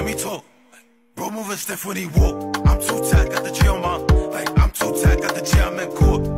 me talk. Bro moving stiff when he walk. I'm too tight, got the G on my, like I'm too tight, got the G, I'm in court.